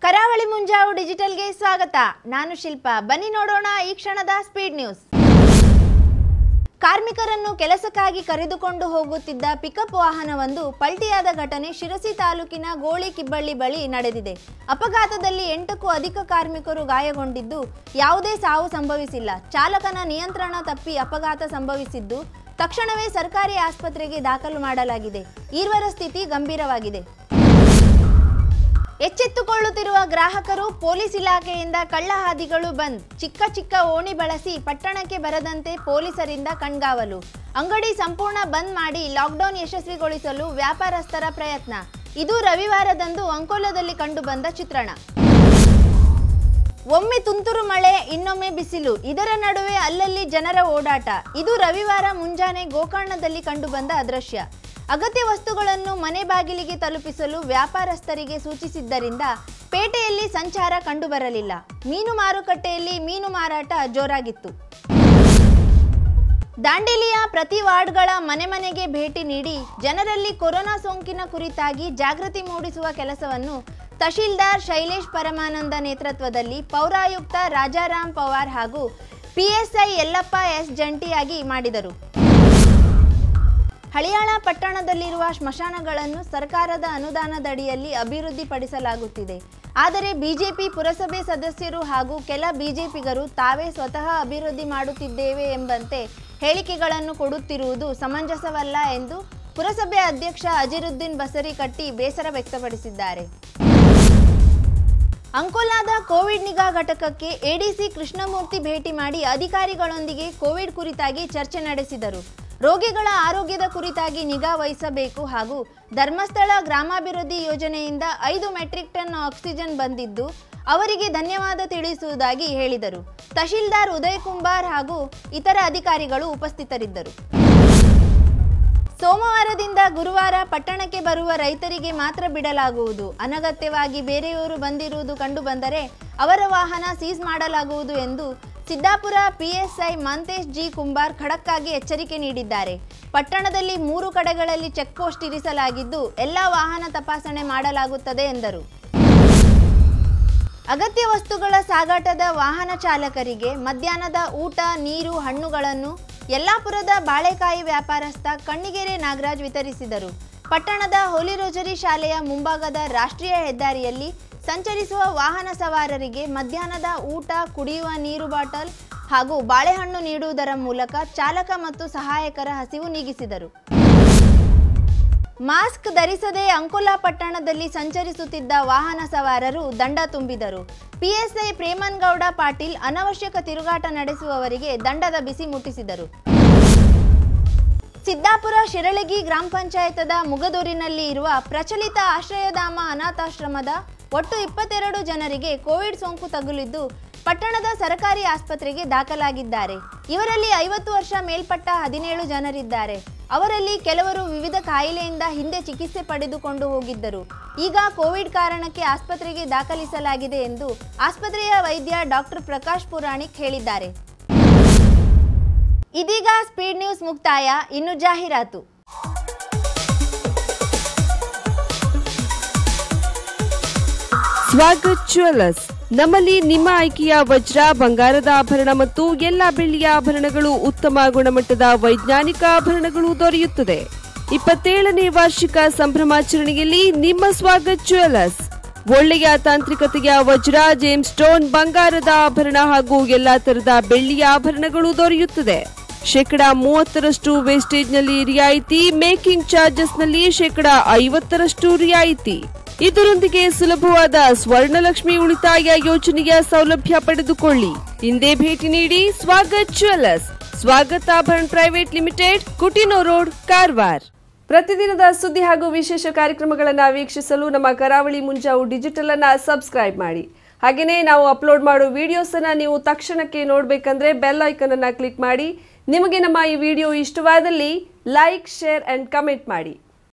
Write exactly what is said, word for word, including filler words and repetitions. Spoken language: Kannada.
ಕರಾವಳಿ ಮುಂಜಾವು ಡಿಜಿಟಲ್ಗೆ ಸ್ವಾಗತ. ನಾನು ಶಿಲ್ಪಾ. ಬನ್ನಿ ನೋಡೋಣ ಈ ಕ್ಷಣದ ಸ್ಪೀಡ್ ನ್ಯೂಸ್. ಕಾರ್ಮಿಕರನ್ನು ಕೆಲಸಕ್ಕಾಗಿ ಕರೆದುಕೊಂಡು ಹೋಗುತ್ತಿದ್ದ ಪಿಕಪ್ ವಾಹನವೊಂದು ಪಲ್ಟಿಯಾದ ಘಟನೆ ಶಿರಸಿ ತಾಲೂಕಿನ ಗೋಳಿ ಕಿಬ್ಬಳ್ಳಿ ಬಳಿ ನಡೆದಿದೆ. ಅಪಘಾತದಲ್ಲಿ ಎಂಟಕ್ಕೂ ಅಧಿಕ ಕಾರ್ಮಿಕರು ಗಾಯಗೊಂಡಿದ್ದು ಯಾವುದೇ ಸಾವು ಸಂಭವಿಸಿಲ್ಲ. ಚಾಲಕನ ನಿಯಂತ್ರಣ ತಪ್ಪಿ ಅಪಘಾತ ಸಂಭವಿಸಿದ್ದು ತಕ್ಷಣವೇ ಸರ್ಕಾರಿ ಆಸ್ಪತ್ರೆಗೆ ದಾಖಲು ಮಾಡಲಾಗಿದೆ. ಈರ್ವರ ಸ್ಥಿತಿ ಗಂಭೀರವಾಗಿದೆ. ಎಚ್ಚೆತ್ತುಕೊಳ್ಳುತ್ತಿರುವ ಗ್ರಾಹಕರು, ಪೊಲೀಸ್ ಇಲಾಖೆಯಿಂದ ಕಳ್ಳ ಹಾದಿಗಳು ಬಂದ್. ಚಿಕ್ಕ ಚಿಕ್ಕ ಓಣಿ ಬಳಸಿ ಪಟ್ಟಣಕ್ಕೆ ಬರದಂತೆ ಪೊಲೀಸರಿಂದ ಕಣ್ಗಾವಲು. ಅಂಗಡಿ ಸಂಪೂರ್ಣ ಬಂದ್ ಮಾಡಿ ಲಾಕ್ಡೌನ್ ಯಶಸ್ವಿಗೊಳಿಸಲು ವ್ಯಾಪಾರಸ್ಥರ ಪ್ರಯತ್ನ. ಇದು ರವಿವಾರದಂದು ಅಂಕೋಲದಲ್ಲಿ ಕಂಡುಬಂದ ಚಿತ್ರಣ. ಒಮ್ಮೆ ತುಂತುರು ಮಳೆ, ಇನ್ನೊಮ್ಮೆ ಬಿಸಿಲು. ಇದರ ನಡುವೆ ಅಲ್ಲಲ್ಲಿ ಜನರ ಓಡಾಟ. ಇದು ರವಿವಾರ ಮುಂಜಾನೆ ಗೋಕರ್ಣದಲ್ಲಿ ಕಂಡುಬಂದ ದೃಶ್ಯ. ಅಗತ್ಯ ವಸ್ತುಗಳನ್ನು ಮನೆ ಬಾಗಿಲಿಗೆ ತಲುಪಿಸಲು ವ್ಯಾಪಾರಸ್ಥರಿಗೆ ಸೂಚಿಸಿದ್ದರಿಂದ ಪೇಟೆಯಲ್ಲಿ ಸಂಚಾರ ಕಂಡುಬರಲಿಲ್ಲ. ಮೀನು ಮಾರುಕಟ್ಟೆಯಲ್ಲಿ ಮೀನು ಮಾರಾಟ ಜೋರಾಗಿತ್ತು. ದಾಂಡೇಲಿಯ ಪ್ರತಿ ವಾರ್ಡ್ಗಳ ಮನೆ ಮನೆಗೆ ಭೇಟಿ ನೀಡಿ ಜನರಲ್ಲಿ ಕೊರೋನಾ ಸೋಂಕಿನ ಕುರಿತಾಗಿ ಜಾಗೃತಿ ಮೂಡಿಸುವ ಕೆಲಸವನ್ನು ತಹಶೀಲ್ದಾರ್ ಶೈಲೇಶ್ ಪರಮಾನಂದ ನೇತೃತ್ವದಲ್ಲಿ ಪೌರಾಯುಕ್ತ ರಾಜಾರಾಮ್ ಪವಾರ್ ಹಾಗೂ ಪಿಎಸ್ಐ ಯಲ್ಲಪ್ಪ ಎಸ್ ಜಂಟಿಯಾಗಿ ಮಾಡಿದರು. ಹಳಿಯಾಳ ಪಟ್ಟಣದಲ್ಲಿರುವ ಸ್ಮಶಾನಗಳನ್ನು ಸರ್ಕಾರದ ಅನುದಾನದಡಿಯಲ್ಲಿ ಅಭಿವೃದ್ಧಿಪಡಿಸಲಾಗುತ್ತಿದೆ. ಆದರೆ ಬಿಜೆಪಿ ಪುರಸಭೆ ಸದಸ್ಯರು ಹಾಗೂ ಕೆಲ ಬಿಜೆಪಿಗರು ತಾವೇ ಸ್ವತಃ ಅಭಿವೃದ್ಧಿ ಮಾಡುತ್ತಿದ್ದೇವೆ ಎಂಬಂತೆ ಹೇಳಿಕೆಗಳನ್ನು ಕೊಡುತ್ತಿರುವುದು ಸಮಂಜಸವಲ್ಲ ಎಂದು ಪುರಸಭೆ ಅಧ್ಯಕ್ಷ ಅಜಿರುದ್ದೀನ್ ಬಸರಿಕಟ್ಟಿ ಬೇಸರ ವ್ಯಕ್ತಪಡಿಸಿದ್ದಾರೆ. ಅಂಕೋಲಾದ ಕೋವಿಡ್ ನಿಗಾ ಘಟಕಕ್ಕೆ ಎಡಿಸಿ ಕೃಷ್ಣಮೂರ್ತಿ ಭೇಟಿ ಮಾಡಿ ಅಧಿಕಾರಿಗಳೊಂದಿಗೆ ಕೋವಿಡ್ ಕುರಿತಾಗಿ ಚರ್ಚೆ ನಡೆಸಿದರು. ರೋಗಿಗಳ ಆರೋಗ್ಯದ ಕುರಿತಾಗಿ ನಿಗಾ ವಹಿಸಬೇಕು ಹಾಗೂ ಧರ್ಮಸ್ಥಳ ಗ್ರಾಮಾಭಿವೃದ್ಧಿ ಯೋಜನೆಯಿಂದ ಐದು ಮೆಟ್ರಿಕ್ ಟನ್ ಆಕ್ಸಿಜನ್ ಬಂದಿದ್ದು ಅವರಿಗೆ ಧನ್ಯವಾದ ತಿಳಿಸುವುದಾಗಿ ಹೇಳಿದರು. ತಹಶೀಲ್ದಾರ್ ಉದಯ್ ಕುಂಬಾರ್ ಹಾಗೂ ಇತರ ಅಧಿಕಾರಿಗಳು ಉಪಸ್ಥಿತರಿದ್ದರು. ಸೋಮವಾರದಿಂದ ಗುರುವಾರ ಪಟ್ಟಣಕ್ಕೆ ಬರುವ ರೈತರಿಗೆ ಮಾತ್ರ ಬಿಡಲಾಗುವುದು. ಅನಗತ್ಯವಾಗಿ ಬೇರೆಯವರು ಬಂದಿರುವುದು ಕಂಡುಬಂದರೆ ಅವರ ವಾಹನ ಸೀಸ್ ಮಾಡಲಾಗುವುದು ಎಂದು ಸಿದ್ದಾಪುರ ಪಿಎಸ್ಐ ಮಂತೇಶ್ ಜಿ ಕುಂಬಾರ್ ಖಡಕ್ಕಾಗಿ ಎಚ್ಚರಿಕೆ ನೀಡಿದ್ದಾರೆ. ಪಟ್ಟಣದಲ್ಲಿ ಮೂರು ಕಡೆಗಳಲ್ಲಿ ಚೆಕ್ ಪೋಸ್ಟ್ ಇರಿಸಲಾಗಿದ್ದು ಎಲ್ಲ ವಾಹನ ತಪಾಸಣೆ ಮಾಡಲಾಗುತ್ತದೆ ಎಂದರು. ಅಗತ್ಯ ವಸ್ತುಗಳ ಸಾಗಾಟದ ವಾಹನ ಚಾಲಕರಿಗೆ ಮಧ್ಯಾಹ್ನದ ಊಟ, ನೀರು, ಹಣ್ಣುಗಳನ್ನು ಯಲ್ಲಾಪುರದ ಬಾಳೆಕಾಯಿ ವ್ಯಾಪಾರಸ್ಥ ಕಣ್ಣಿಗೆರೆ ನಾಗರಾಜ್ ವಿತರಿಸಿದರು. ಪಟ್ಟಣದ ಹೋಲಿ ರೋಜರಿ ಶಾಲೆಯ ಮುಂಭಾಗದ ರಾಷ್ಟ್ರೀಯ ಹೆದ್ದಾರಿಯಲ್ಲಿ ಸಂಚರಿಸುವ ವಾಹನ ಸವಾರರಿಗೆ ಮಧ್ಯಾಹ್ನದ ಊಟ, ಕುಡಿಯುವ ನೀರು ಬಾಟಲ್ ಹಾಗೂ ಬಾಳೆಹಣ್ಣು ನೀಡುವುದರ ಮೂಲಕ ಚಾಲಕ ಮತ್ತು ಸಹಾಯಕರ ಹಸಿವು ನೀಗಿಸಿದರು. ಮಾಸ್ಕ್ ಧರಿಸದೆ ಅಂಕೋಲಾ ಪಟ್ಟಣದಲ್ಲಿ ಸಂಚರಿಸುತ್ತಿದ್ದ ವಾಹನ ಸವಾರರು ದಂಡ ತುಂಬಿದರು. ಪಿಎಸ್ಐ ಪ್ರೇಮನ್ಗೌಡ ಪಾಟೀಲ್ ಅನವಶ್ಯಕ ತಿರುಗಾಟ ನಡೆಸುವವರಿಗೆ ದಂಡದ ಬಿಸಿ ಮುಟ್ಟಿಸಿದರು. ಸಿದ್ದಾಪುರ ಶಿರಳಗಿ ಗ್ರಾಮ ಪಂಚಾಯತದ ಮುಗದೂರಿನಲ್ಲಿ ಇರುವ ಪ್ರಚಲಿತ ಆಶ್ರಯಧಾಮ ಅನಾಥಾಶ್ರಮದ ಒಟ್ಟು ಇಪ್ಪತ್ತೆರಡು ಜನರಿಗೆ ಕೋವಿಡ್ ಸೋಂಕು ತಗುಲಿದ್ದು ಪಟ್ಟಣದ ಸರ್ಕಾರಿ ಆಸ್ಪತ್ರೆಗೆ ದಾಖಲಾಗಿದ್ದಾರೆ. ಇವರಲ್ಲಿ ಐವತ್ತು ವರ್ಷ ಮೇಲ್ಪಟ್ಟ ಹದಿನೇಳು ಜನರಿದ್ದಾರೆ. ಅವರಲ್ಲಿ ಕೆಲವರು ವಿವಿಧ ಕಾಯಿಲೆಯಿಂದ ಹಿಂದೆ ಚಿಕಿತ್ಸೆ ಪಡೆದುಕೊಂಡು ಹೋಗಿದ್ದರು. ಈಗ ಕೋವಿಡ್ ಕಾರಣಕ್ಕೆ ಆಸ್ಪತ್ರೆಗೆ ದಾಖಲಿಸಲಾಗಿದೆ ಎಂದು ಆಸ್ಪತ್ರೆಯ ವೈದ್ಯ ಡಾಕ್ಟರ್ ಪ್ರಕಾಶ್ ಪುರಾಣಿಕ್ ಹೇಳಿದ್ದಾರೆ. ಇದೀಗ ಸ್ಪೀಡ್ ನ್ಯೂಸ್ ಮುಕ್ತಾಯ. ಇನ್ನು ಜಾಹೀರಾತು. ಸ್ವಾಗತ್ ಜ್ಯುವೆಲ್ಲರ್ಸ್. ನಮ್ಮಲ್ಲಿ ನಿಮ್ಮ ಆಯ್ಕೆಯ ವಜ್ರ, ಬಂಗಾರದ ಆಭರಣ ಮತ್ತು ಎಲ್ಲಾ ಬೆಳ್ಳಿಯ ಆಭರಣಗಳು ಉತ್ತಮ ಗುಣಮಟ್ಟದ ವೈಜ್ಞಾನಿಕ ಆಭರಣಗಳು ದೊರೆಯುತ್ತದೆ. ಇಪ್ಪತ್ತೇಳನೇ ವಾರ್ಷಿಕ ಸಂಭ್ರಮಾಚರಣೆಯಲ್ಲಿ ನಿಮ್ಮ ಸ್ವಾಗತ್ ಜ್ಯುವೆಲ್ಲರ್ಸ್ ಒಳ್ಳೆಯ ತಾಂತ್ರಿಕತೆಯ ವಜ್ರ, ಜೇಮ್ ಸ್ಟೋನ್, ಬಂಗಾರದ ಆಭರಣ ಹಾಗೂ ಎಲ್ಲಾ ತರದ ಬೆಳ್ಳಿಯ ಆಭರಣಗಳು ದೊರೆಯುತ್ತದೆ. ಶೇಕಡಾ ಮೂವತ್ತರಷ್ಟು ವೇಸ್ಟೇಜ್ನಲ್ಲಿ ರಿಯಾಯಿತಿ, ಮೇಕಿಂಗ್ ಚಾರ್ಜಸ್ನಲ್ಲಿ ಶೇಕಡಾ ಐವತ್ತರಷ್ಟು ರಿಯಾಯಿತಿ. ಇದರೊಂದಿಗೆ ಸುಲಭವಾದ ಸ್ವರ್ಣಲಕ್ಷ್ಮಿ ಉಳಿತಾಯ ಯೋಜನೆಯ ಸೌಲಭ್ಯ ಪಡೆದುಕೊಳ್ಳಿ. ಹಿಂದೆ ಭೇಟಿ ನೀಡಿ Swagath jewellers, Swagat Abharana private limited, Coutinho road, Karwar. ಪ್ರತಿದಿನದ ಸುದ್ದಿ ಹಾಗೂ ವಿಶೇಷ ಕಾರ್ಯಕ್ರಮಗಳನ್ನು ವೀಕ್ಷಿಸಲು ನಮ್ಮ ಕರಾವಳಿ ಮುಂಜಾವು ಡಿಜಿಟಲ್ ಅನ್ನ ಸಬ್ಸ್ಕ್ರೈಬ್ ಮಾಡಿ. ಹಾಗೆಯೇ ನಾವು ಅಪ್ಲೋಡ್ ಮಾಡೋ ವಿಡಿಯೋಸ್ ಅನ್ನ ನೀವು ತಕ್ಷಣಕ್ಕೆ ನೋಡಬೇಕಂದ್ರೆ ಬೆಲ್ ಐಕನ್ ಅನ್ನ ಕ್ಲಿಕ್ ಮಾಡಿ. ನಿಮಗೆ ನಮ್ಮ ಈ ವಿಡಿಯೋ ಇಷ್ಟವಾದಲ್ಲಿ ಲೈಕ್, ಶೇರ್ ಅಂಡ್ ಕಮೆಂಟ್ ಮಾಡಿ.